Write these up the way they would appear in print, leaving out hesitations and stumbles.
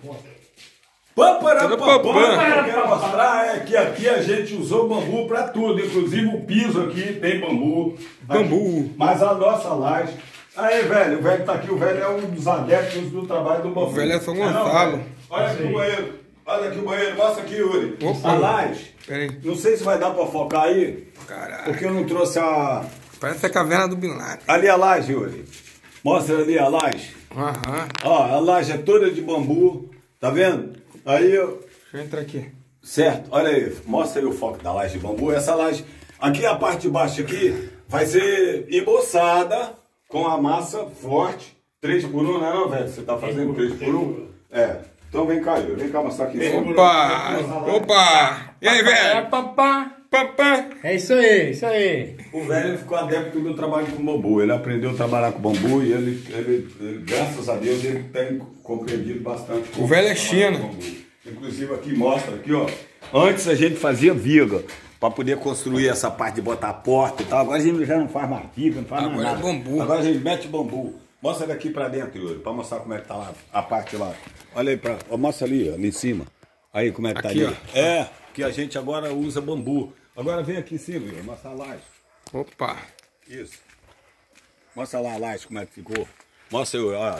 Eu quero mostrar é que aqui a gente usou bambu para tudo, inclusive o piso aqui tem bambu. Mas a nossa laje... Aí, velho, o velho tá aqui, o velho é um dos adeptos do trabalho do bambu. O velho é São Gonçalo. Olha aqui o banheiro, olha aqui o banheiro, mostra aqui, Yuri. Opa. A laje, não sei se vai dar para focar aí, Caralho. porque eu não trouxe a... Parece a caverna do Bin Laden. Ali a laje, Yuri. Mostra ali a laje. Aham. Ó, a laje é toda de bambu, tá vendo? Aí eu... Deixa eu entrar aqui. Certo, olha aí, mostra aí o foco da laje de bambu. Essa laje, aqui a parte de baixo aqui, vai ser emboçada com a massa forte. 3x1, não é não, velho? Você tá fazendo 3x1? É. Então vem cá, Yuri. Vem cá mostrar aqui. Opa! Opa! E aí, velho? Papá. É isso aí, isso aí. O velho ficou adepto do trabalho com bambu. Ele aprendeu a trabalhar com bambu e ele graças a Deus, ele tem compreendido bastante. O velho é China. Inclusive aqui mostra, aqui ó. Antes a gente fazia viga para poder construir essa parte de botar a porta e tal. Agora a gente já não faz mais viga, não faz mais nada. Agora é bambu. Agora a gente mete bambu. Mostra daqui para dentro, Yuri, para mostrar como é que tá lá, a parte lá. Olha aí, mostra ali, ó, ali em cima. Aí como é que tá aqui, ali. ó. É, que a gente agora usa bambu. Agora vem aqui em cima, Yuri, mostra a laje. Opa! Isso. Mostra lá a laje, como é que ficou. Mostra aí, ó.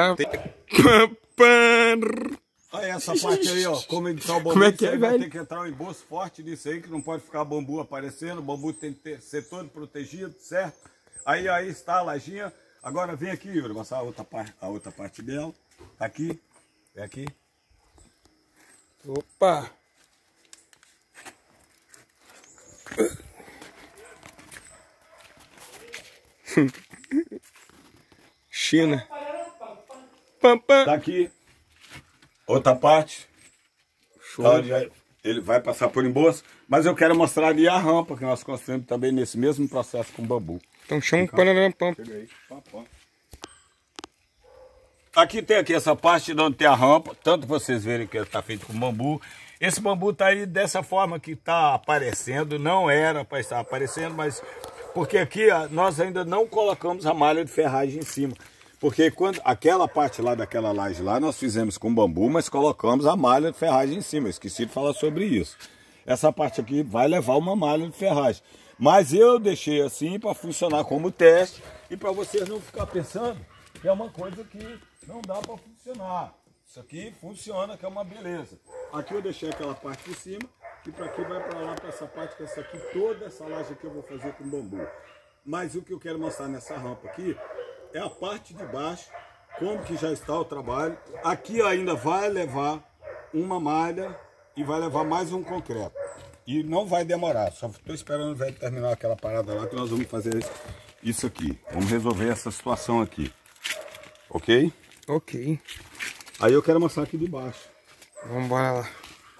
Olha essa parte aí, ó. Como ele tá o bambu. Como é que é, vai velho? ter que entrar um emboço forte nisso aí, que não pode ficar bambu aparecendo. O bambu tem que ser todo protegido, certo? Aí está a lajinha. Agora vem aqui, Yuri, mostrar a outra parte dela. Tá aqui. É aqui. Opa! China. Tá aqui. Outra parte. Show. Ele vai passar por embolso. Mas eu quero mostrar ali a rampa que nós construímos também nesse mesmo processo com bambu. Então chama o Panarampam. Chega aí. Aqui tem essa parte onde tem a rampa. Tanto vocês verem que está feito com bambu. Esse bambu está aí dessa forma que está aparecendo. Não era para estar aparecendo, mas... Porque aqui nós ainda não colocamos a malha de ferragem em cima. Porque quando aquela parte lá daquela laje lá, nós fizemos com bambu, mas colocamos a malha de ferragem em cima. Eu esqueci de falar sobre isso. Essa parte aqui vai levar uma malha de ferragem. Mas eu deixei assim para funcionar como teste e para vocês não ficar pensando que é uma coisa que não dá para funcionar. Isso aqui funciona, que é uma beleza. Aqui eu deixei aquela parte de cima e para aqui vai para lá, para essa parte, que essa aqui, toda essa laje aqui eu vou fazer com bambu. Mas o que eu quero mostrar nessa rampa aqui é a parte de baixo, como que já está o trabalho. Aqui ainda vai levar uma malha e vai levar mais um concreto. E não vai demorar, só estou esperando o velho terminar aquela parada lá que nós vamos fazer isso aqui. Vamos resolver essa situação aqui. Ok? Ok. Aí eu quero mostrar aqui de baixo. Vamos embora lá.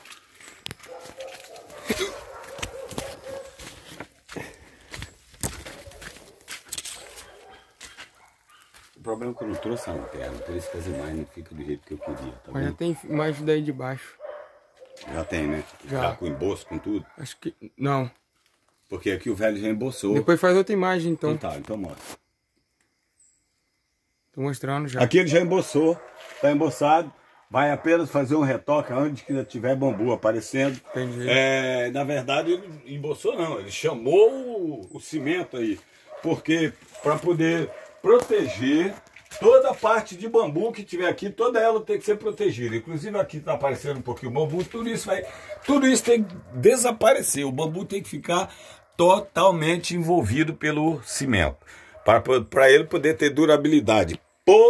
O problema é que eu não trouxe a lanterna, por isso que as imagens não ficam do jeito que eu queria, tá Mas já vendo? tem mais daí de baixo. Já tem, né? Já. Tá com embolso, com tudo. Acho que... Não. Porque aqui o velho já embolsou. Depois faz outra imagem, então. Então tá, então mostra. Tô mostrando já. Aqui ele já embolsou, tá embolsado. Vai apenas fazer um retoque onde que tiver bambu aparecendo. Entendi. Na verdade, ele embolsou não, ele chamou o cimento aí. Porque para poder proteger toda a parte de bambu que tiver aqui, toda ela tem que ser protegida. Inclusive aqui está aparecendo um pouquinho o bambu, tudo isso tem que desaparecer. O bambu tem que ficar totalmente envolvido pelo cimento, para ele poder ter durabilidade.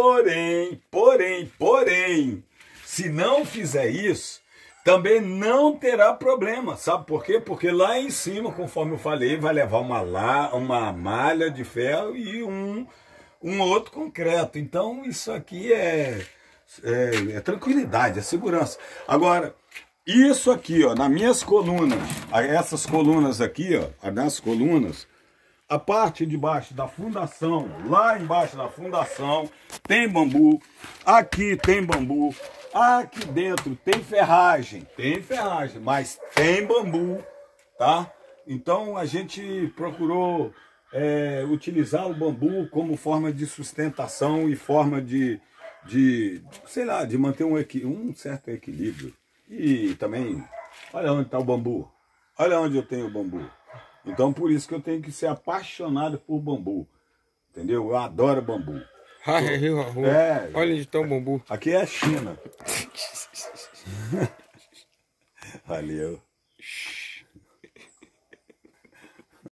Porém, se não fizer isso, também não terá problema. Sabe por quê? Porque lá em cima, conforme eu falei, vai levar uma malha de ferro e um outro concreto. Então isso aqui é tranquilidade, é segurança. Agora, isso aqui, ó, nas minhas colunas, essas colunas aqui, ó, nas colunas, a parte de baixo da fundação, lá embaixo da fundação, tem bambu, aqui tem bambu, aqui dentro tem ferragem, mas tem bambu, tá? Então a gente procurou utilizar o bambu como forma de sustentação e forma de sei lá, de manter um certo equilíbrio. E também, olha onde está o bambu. Olha onde eu tenho o bambu. Então por isso que eu tenho que ser apaixonado por bambu. Entendeu? Eu adoro bambu. Olha onde está o bambu. Aqui é a China. Valeu.